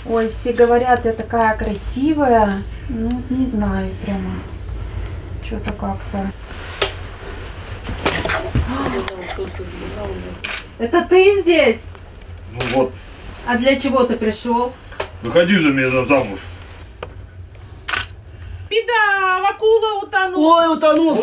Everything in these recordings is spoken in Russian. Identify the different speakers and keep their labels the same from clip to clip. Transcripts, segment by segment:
Speaker 1: Ой, все говорят, я такая красивая. Ну, не знаю прямо. Что-то как-то. Это ты здесь?
Speaker 2: Ну вот.
Speaker 1: А для чего ты пришел?
Speaker 2: Выходи за меня замуж.
Speaker 3: Беда, акула утонула.
Speaker 4: Ой, утонул!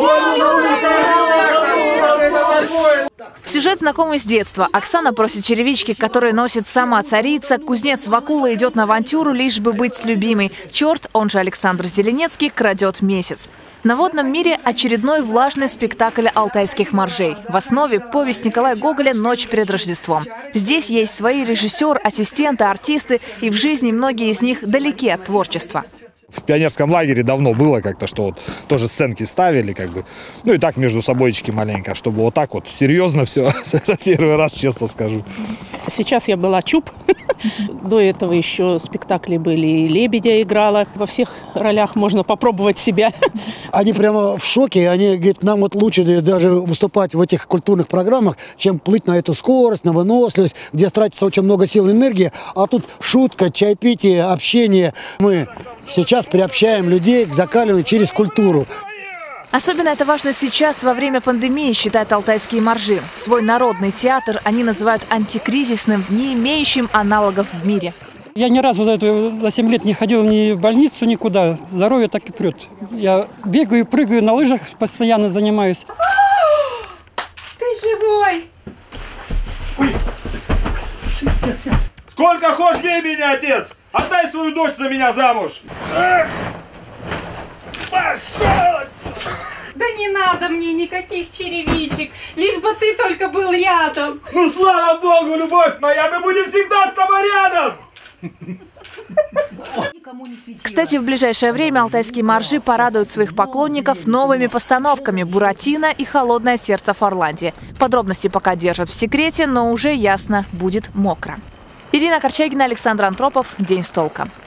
Speaker 5: Сюжет знакомый с детства. Оксана просит черевички, которые носит сама царица. Кузнец Вакула идет на авантюру, лишь бы быть с любимой. Черт, он же Александр Зеленецкий, крадет месяц. На водном мире очередной влажный спектакль алтайских моржей. В основе повесть Николая Гоголя «Ночь перед Рождеством». Здесь есть свои режиссер, ассистенты, артисты, и в жизни многие из них далеки от творчества.
Speaker 6: В пионерском лагере давно было как-то, что вот тоже сценки ставили, как бы, ну и так между собойчики маленько, чтобы вот так вот серьезно все, первый раз, честно скажу.
Speaker 3: Сейчас я была Чуб. До этого еще спектакли были, и Лебедя играла. Во всех ролях можно попробовать себя.
Speaker 4: Они прямо в шоке, они говорят, нам вот лучше даже выступать в этих культурных программах, чем плыть на эту скорость, на выносливость, где тратится очень много сил и энергии, а тут шутка, чаепитие, общение. Мы сейчас приобщаем людей к закаливанию через культуру.
Speaker 5: Особенно это важно сейчас, во время пандемии, считают алтайские моржи. Свой народный театр они называют антикризисным, не имеющим аналогов в мире.
Speaker 7: Я ни разу за 7 лет не ходил ни в больницу, никуда. Здоровье так и прет. Я бегаю, прыгаю на лыжах, постоянно занимаюсь.
Speaker 1: Ты живой!
Speaker 2: Сколько хочешь, бей меня, отец! Отдай свою дочь за меня замуж! Пошел!
Speaker 1: Да не надо мне никаких черевичек, лишь бы ты только был рядом.
Speaker 2: Ну слава Богу, любовь моя, мы будем всегда с тобой рядом!
Speaker 5: Кстати, в ближайшее время алтайские моржи порадуют своих поклонников новыми постановками «Буратино» и «Холодное сердце Фарландии». Подробности пока держат в секрете, но уже ясно – будет мокро. Ирина Корчагина, Александр Антропов. День с толком.